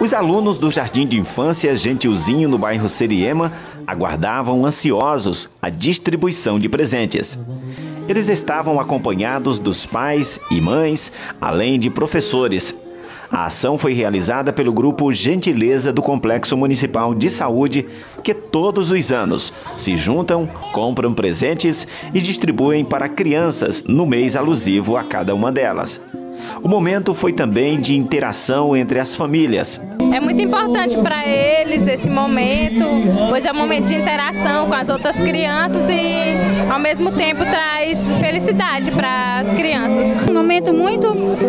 Os alunos do Jardim de Infância Gentilzinho, no bairro Seriema, aguardavam ansiosos a distribuição de presentes. Eles estavam acompanhados dos pais e mães, além de professores. A ação foi realizada pelo grupo Gentileza do Complexo Municipal de Saúde, que todos os anos se juntam, compram presentes e distribuem para crianças no mês alusivo a cada uma delas. O momento foi também de interação entre as famílias. É muito importante para eles esse momento, pois é um momento de interação com as outras crianças e, ao mesmo tempo, traz felicidade para as crianças. Um momento muito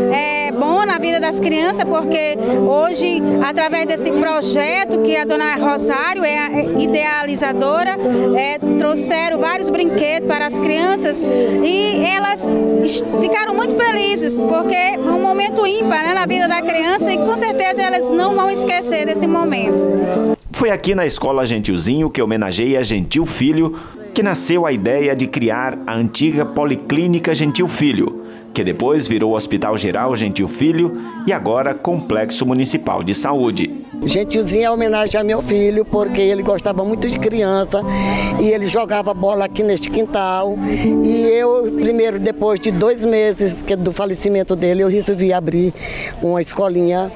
bom na vida das crianças, porque hoje, através desse projeto que a dona Rosário é a idealizadora, trouxeram vários brinquedos para as crianças e elas ficaram muito felizes, porque é um momento ímpar, né, na vida da criança e com certeza elas não vão esquecer desse momento. Foi aqui na Escola Gentilzinho que homenageia Gentil Filho que nasceu a ideia de criar a antiga Policlínica Gentil Filho, que depois virou Hospital Geral Gentil Filho e agora Complexo Municipal de Saúde. Gentilzinho é homenagem a meu filho, porque ele gostava muito de criança e ele jogava bola aqui neste quintal. E eu, primeiro, depois de 2 meses do falecimento dele, eu resolvi abrir uma escolinha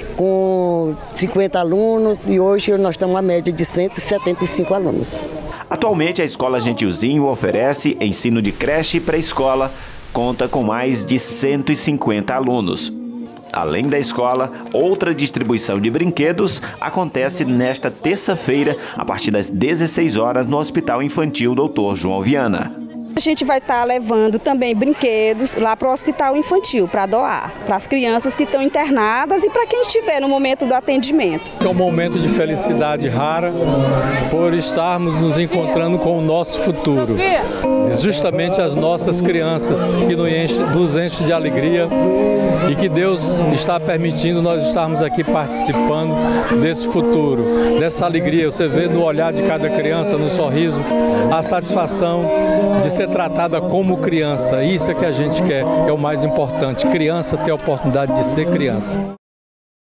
com 50 alunos e hoje nós estamos a média de 175 alunos. Atualmente, a Escola Gentilzinho oferece ensino de creche e pré-escola, conta com mais de 150 alunos. Além da escola, outra distribuição de brinquedos acontece nesta terça-feira, a partir das 16 horas, no Hospital Infantil Dr. João Viana. A gente vai estar levando também brinquedos lá para o hospital infantil, para doar, para as crianças que estão internadas e para quem estiver no momento do atendimento. É um momento de felicidade rara por estarmos nos encontrando com o nosso futuro. Justamente as nossas crianças que nos enchem de alegria e que Deus está permitindo nós estarmos aqui participando desse futuro, dessa alegria. Você vê no olhar de cada criança, no sorriso, a satisfação de ser tratada como criança. Isso é que a gente quer, é o mais importante. Criança ter a oportunidade de ser criança.